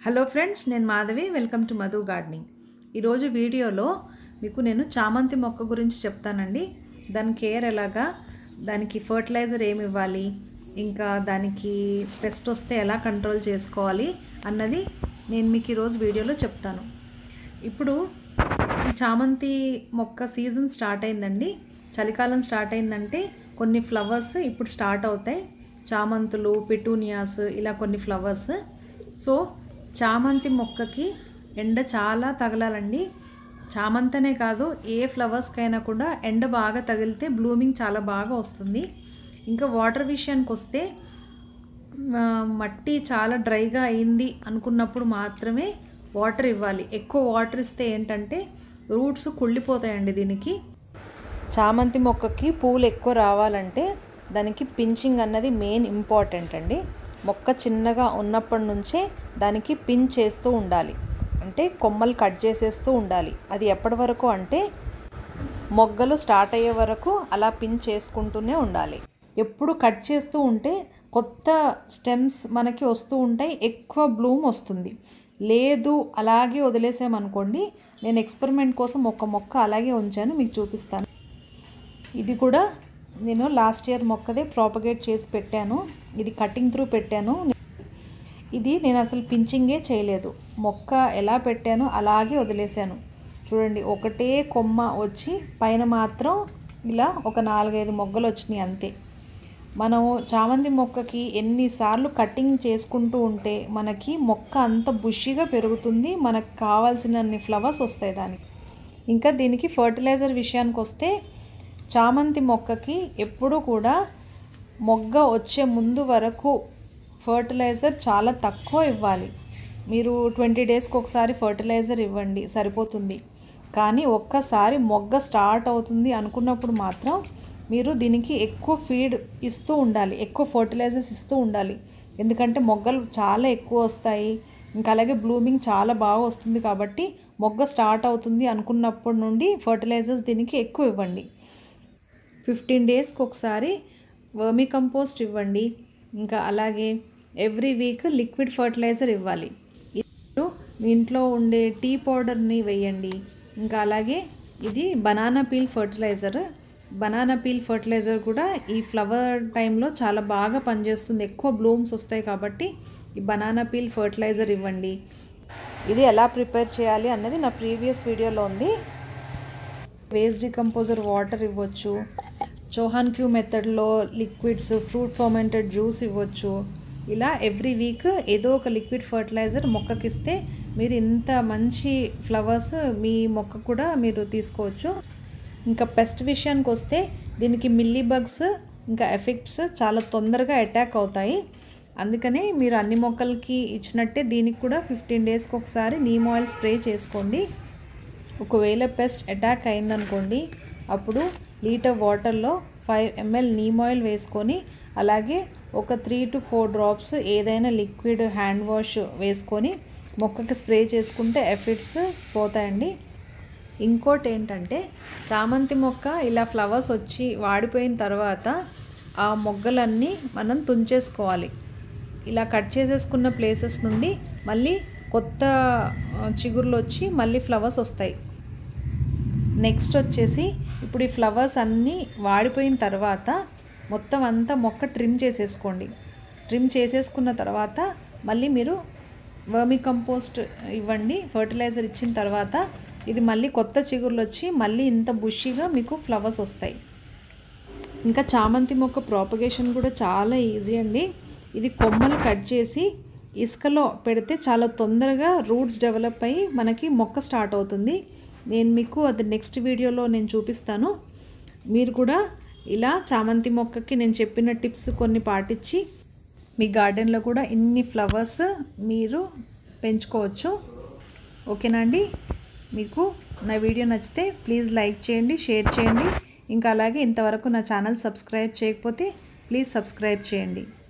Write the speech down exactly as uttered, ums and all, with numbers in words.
Hello friends, నేను Madhavi. Welcome to Madhu gardening. ఈరోజు వీడియోలో మీకు నేను చామంతి మొక్క గురించి చెప్తానండి. దాని కేర్ ఎలాగా, దానికి ఫర్టిలైజర్ ఏమి ఇవ్వాలి, ఇంకా దానికి పెస్ట్ వస్తే ఎలా కంట్రోల్ చేసుకోవాలి అన్నది నేను మీకు ఈరోజు వీడియోలో చెప్తాను. ఇప్పుడు చామంతి మొక్క సీజన్ స్టార్ట్ అయిందండి. చలికాలం స్టార్ట్ అయిందంటే కొన్ని ఫ్లవర్స్ ఇప్పుడు స్టార్ట్ అవుతాయి. చామంతులు, పిటూనియాస్, ఇలా కొన్ని ఫ్లవర్స్. సో చామంతి మొక్కకి ఎండ చాలా తగలాలండి. చామంతనే కాదు, ఏ ఫ్లవర్స్కైనా కూడా ఎండ బాగా తగిలితే బ్లూమింగ్ చాలా బాగా వస్తుంది. ఇంకా వాటర్ విషయానికి వస్తే మట్టి చాలా డ్రైగా అయింది అనుకున్నప్పుడు మాత్రమే వాటర్ ఇవ్వాలి. ఎక్కువ వాటర్ ఇస్తే ఏంటంటే రూట్స్ కుళ్ళిపోతాయండి. దీనికి చామంతి మొక్కకి పూలు ఎక్కువ రావాలంటే దానికి పించింగ్ అన్నది మెయిన్ ఇంపార్టెంట్ అండి. మొక్క చిన్నగా ఉన్నప్పటి నుంచే దానికి పిన్ చేస్తూ ఉండాలి, అంటే కొమ్మలు కట్ చేసేస్తూ ఉండాలి. అది ఎప్పటి వరకు అంటే మొగ్గలు స్టార్ట్ అయ్యే వరకు అలా పిన్ చేసుకుంటూనే ఉండాలి. ఎప్పుడు కట్ చేస్తూ ఉంటే కొత్త స్టెమ్స్ మనకి వస్తూ ఉంటాయి, ఎక్కువ బ్లూమ్ వస్తుంది. లేదు అలాగే వదిలేసామనుకోండి, నేను ఎక్స్పెరిమెంట్ కోసం ఒక మొక్క అలాగే ఉంచాను, మీకు చూపిస్తాను. ఇది కూడా నేను లాస్ట్ ఇయర్ మొక్కదే ప్రాపగేట్ చేసి పెట్టాను. ఇది కటింగ్ త్రూ పెట్టాను. ఇది నేను అసలు పించింగే చేయలేదు, మొక్క ఎలా పెట్టానో అలాగే వదిలేశాను. చూడండి, ఒకటే కొమ్మ వచ్చి పైన మాత్రం ఇలా ఒక నాలుగైదు మొగ్గలు వచ్చినాయి అంతే. మనం చామంతి మొక్కకి ఎన్నిసార్లు కటింగ్ చేసుకుంటూ ఉంటే మనకి మొక్క అంత బుషిగా పెరుగుతుంది, మనకు కావాల్సినన్ని ఫ్లవర్స్ వస్తాయి దానికి. ఇంకా దీనికి ఫర్టిలైజర్ విషయానికి వస్తే చామంతి మొక్కకి ఎప్పుడూ కూడా మొగ్గ వచ్చే ముందు వరకు ఫర్టిలైజర్ చాలా తక్కువ ఇవ్వాలి. మీరు ట్వంటీ డేస్కి ఒకసారి ఫర్టిలైజర్ ఇవ్వండి, సరిపోతుంది. కానీ ఒక్కసారి మొగ్గ స్టార్ట్ అవుతుంది అనుకున్నప్పుడు మాత్రం మీరు దీనికి ఎక్కువ ఫీడ్ ఇస్తూ ఉండాలి, ఎక్కువ ఫర్టిలైజర్స్ ఇస్తూ ఉండాలి. ఎందుకంటే మొగ్గలు చాలా ఎక్కువ వస్తాయి, ఇంకా అలాగే బ్లూమింగ్ చాలా బాగా వస్తుంది. కాబట్టి మొగ్గ స్టార్ట్ అవుతుంది అనుకున్నప్పటి నుండి ఫర్టిలైజర్స్ దీనికి ఎక్కువ ఇవ్వండి. ఫిఫ్టీన్ డేస్కి ఒకసారి వర్మీ కంపోస్ట్ ఇవ్వండి. ఇంకా అలాగే ఎవ్రీ వీక్ లిక్విడ్ ఫర్టిలైజర్ ఇవ్వాలి. మీ ఇంట్లో ఉండే టీ పౌడర్ని వేయండి. ఇంకా అలాగే ఇది banana peel fertiliser. Banana peel fertiliser కూడా ఈ ఫ్లవర్ టైంలో చాలా బాగా పనిచేస్తుంది, ఎక్కువ బ్లూమ్స్ వస్తాయి కాబట్టి ఈ బనానా పీల్ ఫర్టిలైజర్ ఇవ్వండి. ఇది ఎలా ప్రిపేర్ చేయాలి అన్నది నా ప్రీవియస్ వీడియోలో ఉంది. వేస్ట్ డికంపోజర్ వాటర్ ఇవ్వచ్చు, చోహాన్ క్యూ మెథడ్లో లిక్విడ్స్, ఫ్రూట్ ఫర్మెంటెడ్ జ్యూస్ ఇవ్వచ్చు. ఇలా ఎవ్రీ వీక్ ఏదో ఒక లిక్విడ్ ఫర్టిలైజర్ మొక్కకి ఇస్తే మీరు ఇంత మంచి ఫ్లవర్స్ మీ మొక్క కూడా మీరు తీసుకోవచ్చు. ఇంకా పెస్ట్ విషయానికి వస్తే దీనికి మిల్లీ బగ్స్ ఇంకా ఎఫెక్ట్స్ చాలా తొందరగా అటాక్ అవుతాయి. అందుకనే మీరు అన్ని మొక్కలకి ఇచ్చినట్టే దీనికి కూడా ఫిఫ్టీన్ డేస్కి ఒకసారి నీమ్ ఆయిల్ స్ప్రే చేసుకోండి. ఒకవేళ పెస్ట్ అటాక్ అయిందనుకోండి, అప్పుడు లీటర్ వాటర్లో ఫైవ్ ఎంఎల్ నీమ్ ఆయిల్ వేసుకొని అలాగే ఒక త్రీ టు ఫోర్ డ్రాప్స్ ఏదైనా లిక్విడ్ హ్యాండ్ వాష్ వేసుకొని మొక్కకి స్ప్రే చేసుకుంటే ఎఫెక్ట్స్ పోతాయండి. ఇంకోటి ఏంటంటే చామంతి మొక్క ఇలా ఫ్లవర్స్ వచ్చి వాడిపోయిన తర్వాత ఆ మొగ్గలన్నీ మనం తుంచేసుకోవాలి. ఇలా కట్ చేసేసుకున్న ప్లేసెస్ నుండి మళ్ళీ కొత్త చిగుర్లు వచ్చి మళ్ళీ ఫ్లవర్స్ వస్తాయి. నెక్స్ట్ వచ్చేసి ఇప్పుడు ఈ ఫ్లవర్స్ అన్నీ వాడిపోయిన తర్వాత మొత్తం అంతా మొక్క ట్రిమ్ చేసేసుకోండి. ట్రిమ్ చేసేసుకున్న తర్వాత మళ్ళీ మీరు వర్మీ కంపోస్ట్ ఇవ్వండి. ఫర్టిలైజర్ ఇచ్చిన తర్వాత ఇది మళ్ళీ కొత్త చిగుర్లు వచ్చి మళ్ళీ ఇంత బుషిగా మీకు ఫ్లవర్స్ వస్తాయి. ఇంకా చామంతి మొక్క ప్రాపగేషన్ కూడా చాలా ఈజీ అండి. ఇది కొమ్మలు కట్ చేసి ఇసుకలో పెడితే చాలా తొందరగా రూట్స్ డెవలప్ అయ్యి మనకి మొక్క స్టార్ట్ అవుతుంది. నేను మీకు అది నెక్స్ట్ వీడియోలో నేను చూపిస్తాను. మీరు కూడా ఇలా చామంతి మొక్కకి నేను చెప్పిన టిప్స్ కొన్ని పాటించి మీ గార్డెన్లో కూడా ఇన్ని ఫ్లవర్స్ మీరు పెంచుకోవచ్చు. ఓకేనా అండి? మీకు నా వీడియో నచ్చితే ప్లీజ్ లైక్ చేయండి, షేర్ చేయండి. ఇంకా అలాగే ఇంతవరకు నా ఛానల్ సబ్స్క్రైబ్ చేయకపోతే ప్లీజ్ సబ్స్క్రైబ్ చేయండి.